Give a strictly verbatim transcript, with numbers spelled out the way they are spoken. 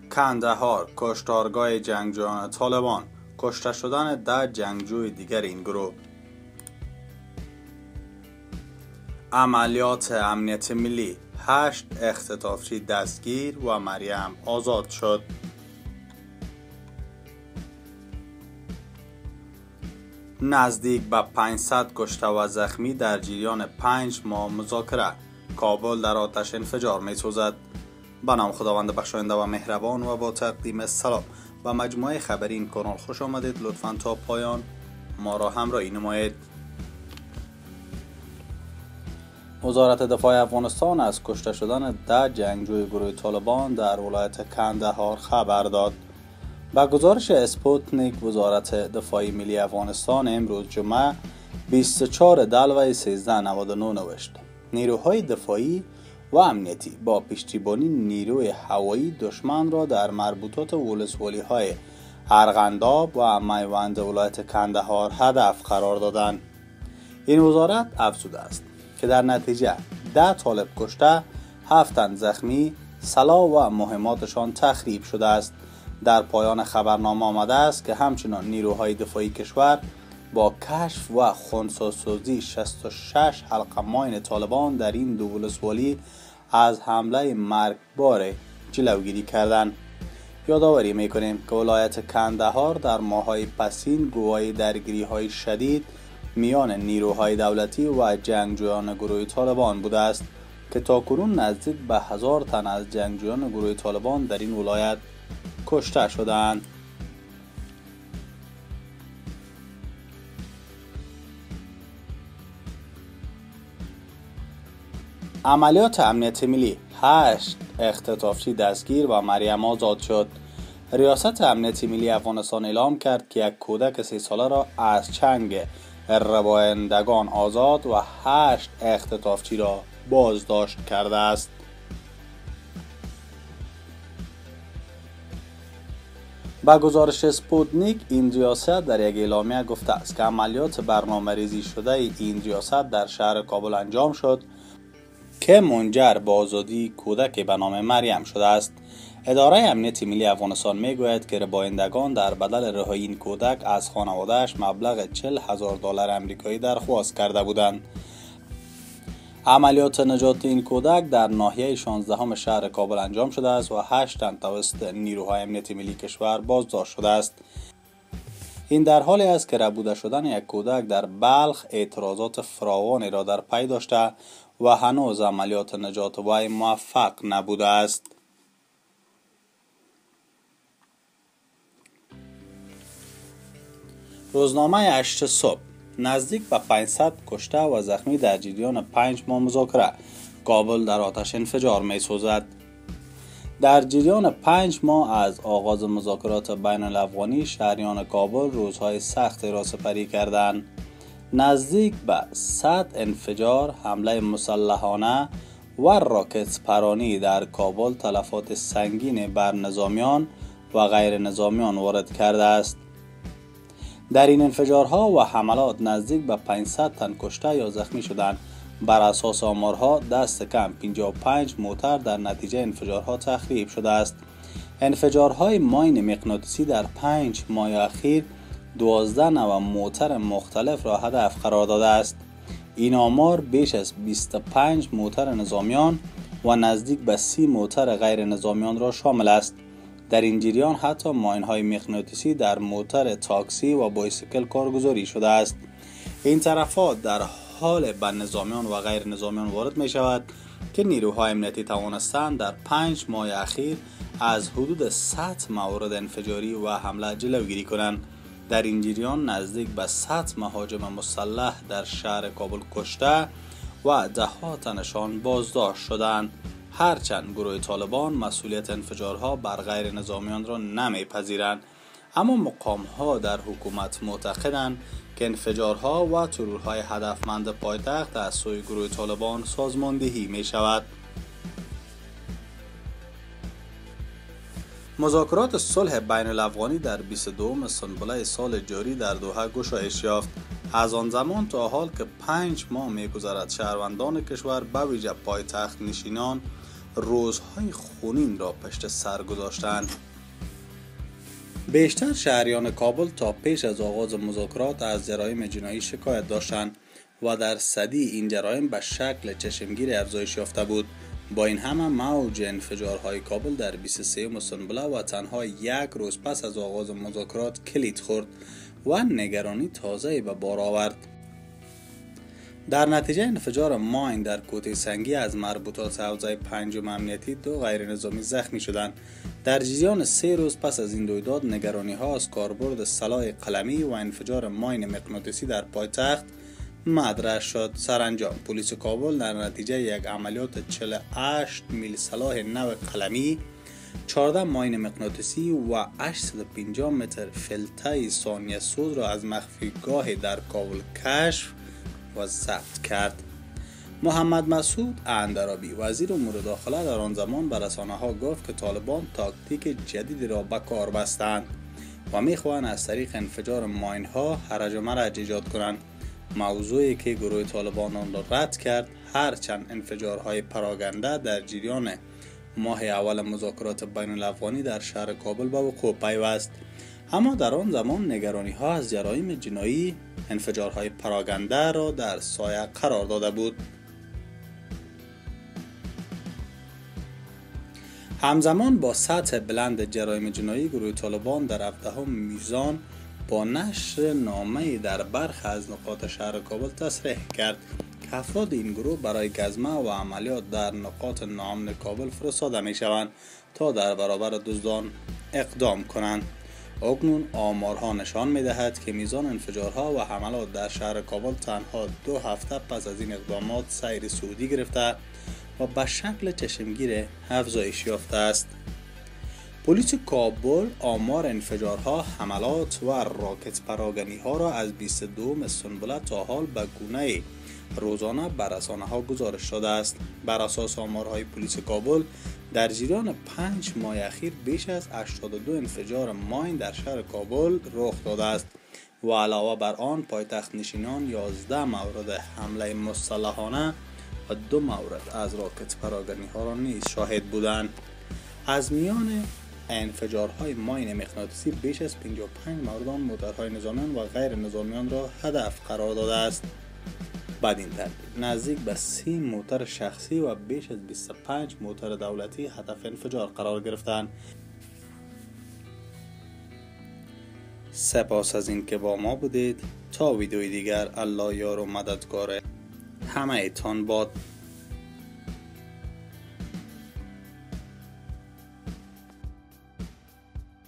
کندهار، کشتارگاه جنگجویان طالبان، کشته شدن ده جنگجوی دیگر این گروه. عملیات امنیت ملی، هشت اختطافچی دستگیر و مریم آزاد شد. نزدیک به پانصد کشته و زخمی در جریان پنج ماه مذاکره. کابل در آتش انفجار می سوزد. به نام خداوند بخشاینده و مهربان و با تقدیم سلام و مجموعه خبری این کانال خوش آمدید. لطفاً تا پایان ما را همراهی نمایید. وزارت دفاع افغانستان از کشته شدن ده جنگجوی گروه طالبان در ولایت کندهار خبر داد. با گزارش اسپوتنیک، وزارت دفاع ملی افغانستان امروز جمعه بیست و چهار دلو سیزده نود و نه نوشت: نیروهای دفاعی و امنیتی با پشتیبانی نیروی هوایی دشمن را در مربوطات ولسوالی های ارغنداب و میوند ولایت کندهار هدف قرار دادند. این وزارت افزوده است که در نتیجه ده طالب کشته، هفت تن زخمی، سلاح و مهماتشان تخریب شده است. در پایان خبرنامه آمده است که همچنان نیروهای دفاعی کشور با کشف و خنثی‌سازی شصت و شش حلقه ماین طالبان در این دو ولسوالی از حمله مرگبار جلوگیری کردند. یادآوری میکنیم که ولایت کندهار در ماه‌های پسین گواهی درگیری‌های شدید میان نیروهای دولتی و جنگجویان گروه طالبان بوده است که تاکنون نزدیک به هزار تن از جنگجویان گروه طالبان در این ولایت کشته شدند. عملیات امنیت ملی، هشت اختطافچی دستگیر و مریم آزاد شد. ریاست امنیت ملی افغانستان اعلام کرد که یک کودک سی ساله را از چنگ ربایندگان آزاد و هشت اختطافچی را بازداشت کرده است. با گزارش اسپوتنیک، این ریاست در یک اعلامیه گفته است که عملیات برنامه ریزی شده این ریاست در شهر کابل انجام شد که منجر به آزادی کودک به نام مریم شده است. اداره امنیت ملی افغانستان میگوید که ربایندگان در بدل رهایی این کودک از خانواده‌اش مبلغ چهل هزار دلار آمریکایی درخواست کرده بودند. عملیات نجات این کودک در ناحیه شانزدهم شهر کابل انجام شده است و هشت تن توسط نیروهای امنیت ملی کشور بازداشت شده است. این در حالی است که ربوده شدن یک کودک در بلخ اعتراضات فراوانی را در پی داشته و هنوز عملیات نجات وی موفق نبوده است. روزنامه هشت صبح: نزدیک به پانصد کشته و زخمی در جریان پنج ماه مذاکره. کابل در آتش انفجار می سوزد. در جریان پنج ماه از آغاز مذاکرات بین الافغانی، شهریان کابل روزهای سختی را سپری کردند. نزدیک به صد انفجار، حمله مسلحانه و راکت پرانی در کابل تلفات سنگین بر نظامیان و غیر نظامیان وارد کرده است. در این انفجارها و حملات نزدیک به پانصد تن کشته یا زخمی شدند. بر اساس آمارها دست کم پنجاه و پنج موتر در نتیجه انفجارها تخریب شده است. انفجارهای ماین مغناطیسی در پنج ماه اخیر دوازده نوع موتر مختلف را هدف قرار داده است. این آمار بیش از بیست و پنج موتر نظامیان و نزدیک به سی موتر غیر نظامیان را شامل است. در این جریان حتی ماین‌های مغناطیسی در موتر تاکسی و بایسیکل کارگزاری شده است. این تلفات در حال به نظامیان و غیر نظامیان وارد می شود که نیروهای امنیتی توانستند در پنج ماه اخیر از حدود صد مورد انفجاری و حمله جلوگیری کنند. در این جریان نزدیک به صد مهاجم مسلح در شهر کابل کشته و ده ها تنشان بازداشت شدند. هرچند گروه طالبان مسئولیت انفجارها بر غیر نظامیان را نمیپذیرند، اما مقام‌ها در حکومت معتقدند که انفجارها و ترورهای هدفمند پایتخت از سوی گروه طالبان سازماندهی می شود. مذاکرات صلح بین الافغانی در بیست و دوم سنبله سال جاری در دوحه گشایش یافت. از آن زمان تا حال که پنج ماه می‌گذرد، شهروندان کشور به ویژه پایتخت نشینان روزهای خونین را پشت سر گذاشتند. بیشتر شهریان کابل تا پیش از آغاز مذاکرات از جرایم جنایی شکایت داشتند و در صدی این جرایم به شکل چشمگیر افزایش یافته بود. با این همه موج انفجارهای کابل در بیست و سوم سنبله و تنها یک روز پس از آغاز مذاکرات کلید خورد و نگرانی تازه‌ای به بار آورد. در نتیجه انفجار ماین در کوته سنگی از مربوطات حوزه پنجم امنیتی دو غیر نظامی زخمی شدند. در جریان سه روز پس از این رویداد نگرانی ها از کاربرد سلاح قلمی و انفجار ماین مغناطیسی در پایتخت مطرح شد. سرانجام پلیس کابل در نتیجه یک عملیات چهل و هشت میل سلاح نو قلمی، چهارده ماین مغناطیسی و هشتصد و پنجاه متر فلته ثانیه سوز را از مخفیگاه در کابل کشف و ضبط کرد. محمد مسعود اندرابی وزیر امور داخله در آن زمان به رسانه‌ها گفت که طالبان تاکتیک جدیدی را به کار بستند و می‌خواهند از طریق انفجار ماین‌ها هرج و مرج ایجاد کنند. موضوعی که گروه طالبان آن را رد کرد، هرچند انفجارهای پراگنده در جریان ماه اول مذاکرات بین الافغانی در شهر کابل به وقوع پیوست، اما در آن زمان نگرانی ها از جرایم جنایی انفجارهای پراگنده را در سایه قرار داده بود. همزمان با سطح بلند جرایم جنایی، گروه طالبان در هفدهم میزان با نشر نامه‌ای در برخی از نقاط شهر کابل تصریح کرد که افراد این گروه برای گزمه و عملیات در نقاط ناامن کابل فرستاده می شوند تا در برابر دزدان اقدام کنند. اکنون آمارها نشان می دهد که میزان انفجارها و حملات در شهر کابل تنها دو هفته پس از این اقدامات سیر سعودی گرفته و به شکل چشمگیر افزایش یافته است. پلیس کابل آمار انفجارها، حملات و راکت پراگنی ها را از بیست و دوم سنبله تا حال به گونه روزانه به رسانه‌ها گزارش داده است. بر اساس آمارهای پلیس کابل در جریان پنج ماه اخیر بیش از هشتاد و دو انفجار ماین در شهر کابل رخ داده است و علاوه بر آن پایتخت نشینان یازده مورد حمله مسلحانه و دو مورد از راکت پراگنی ها را نیز شاهد بودند. از میان انفجارهای ماین مغناطیسی بیش از پنجاه و پنج مورد آن موتورهای نظامیان و غیر نظامیان را هدف قرار داده است. بعد این ترتیب نزدیک به سی موتور شخصی و بیش از بیست و پنج موتور دولتی هدف انفجار قرار گرفتند. سپاس از این که با ما بودید. تا ویدیوی دیگر، الله یار و مددگار همه تان باد.